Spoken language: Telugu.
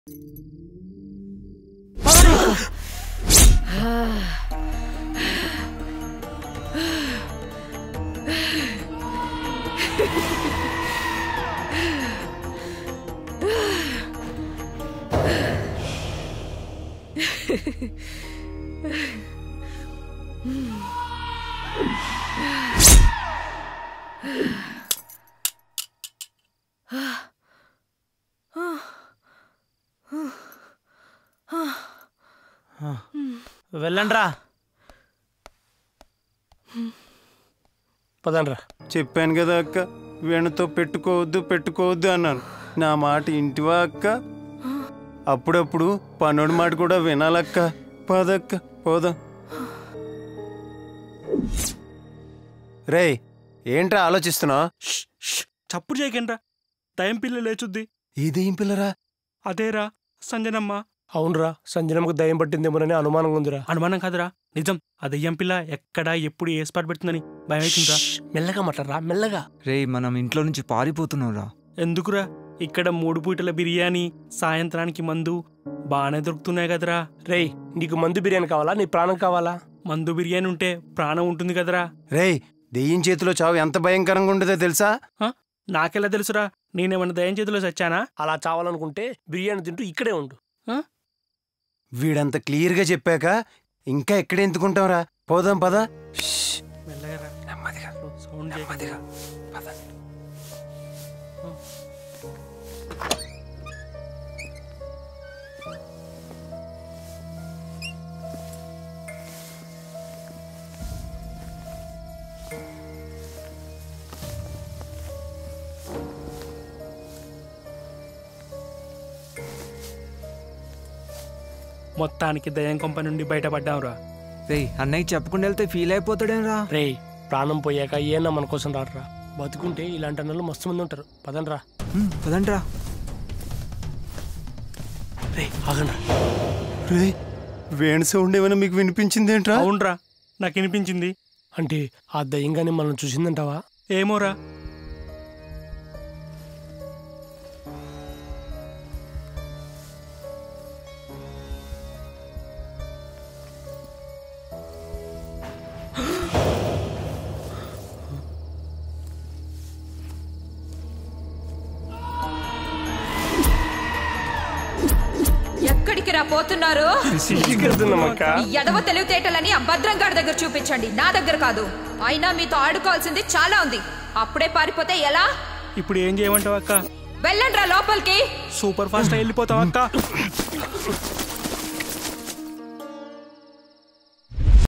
వెళ్ళండ్రా. పదండ్రా. చెప్పాను కదా అక్క, వీణతో పెట్టుకోవద్దు అన్నాను. నా మాట ఇంటివా అక్క? అప్పుడప్పుడు పనుడి మాట కూడా వినాలక్క. పదక్క పోదాం. రే ఏంట్రా ఆలోచిస్తున్నావు? చప్పుడు చేయకండ్రా, టైం పిల్ల లేచుద్ది. ఇదేం పిల్లరా? అదేరా సంజనమ్మ. అవునరా, సంజనమ్మకు దయ్యం పట్టిందేమోనని అనుమానంగా ఉందిరా. అనుమానం కాదురా, నిజం. ఆ దయ్యం పిల్ల ఎక్కడ ఎప్పుడు ఏ స్పాట్ పెడుతుందని భయం అవుతుందిరా. మెల్లగా మాట్లాడరా, మెల్లగా. రే మనం ఇంట్లో నుంచి పారిపోతున్నావురా. ఎందుకురా? ఇక్కడ 3 పూటల బిర్యానీ, సాయంత్రానికి మందు బాగానే దొరుకుతున్నాయి కదరా. రేయ్, నీకు మందు బిర్యానీ కావాలా, నీ ప్రాణం కావాలా? మందు బిర్యానీ ఉంటే ప్రాణం ఉంటుంది కదరా. రేయ్, దెయ్యం చేతిలో చావు ఎంత భయంకరంగా ఉండదో తెలుసా? నాకెలా తెలుసురా? నేనేమన్నా దయ్యం చేతిలో చచ్చానా? అలా చావాలనుకుంటే బిర్యానీ తింటూ ఇక్కడే ఉండు. వీడంత క్లియర్గా చెప్పాక ఇంకా ఎక్కడ ఎందుకుంటావురా? పోదాం పద. మొత్తానికి దయ్యం కొంప నుండి బయటపడ్డాంరా. రే అన్నయ్య చెప్పకుండా వెళ్తే ఫీల్ అయిపోతాడేరా. రే, ప్రాణం పోయాక ఏనా మన కోసం రాడరా. బతుకుంటే ఇలాంటి అన్నలు మస్తు మంది ఉంటారు. పదండ్రా. పదండ్రా. రే ఆగండ్రా. రే, వేణ సౌండ్ ఏమైనా మీకు వినిపించిందేంట్రా? అవునరా, నాకు వినిపించింది. అంటే ఆ దయ్యంగానే మనం చూసిందంటావా? ఏమోరా. ఎక్కడికి రా పోతున్నారు? ఎడవ తెలివితేటలని ఆ భద్రంగాడి దగ్గర చూపించండి, నా దగ్గర కాదు. అయినా మీతో ఆడుకోవాల్సింది చాలా ఉంది. అప్పుడే పారిపోతే ఎలా? ఇప్పుడు ఏం చేయమంటావు అక్క? వెళ్ళండ్రా లోపలికి. సూపర్ ఫాస్ట్ వెళ్ళిపోతావు అక్క.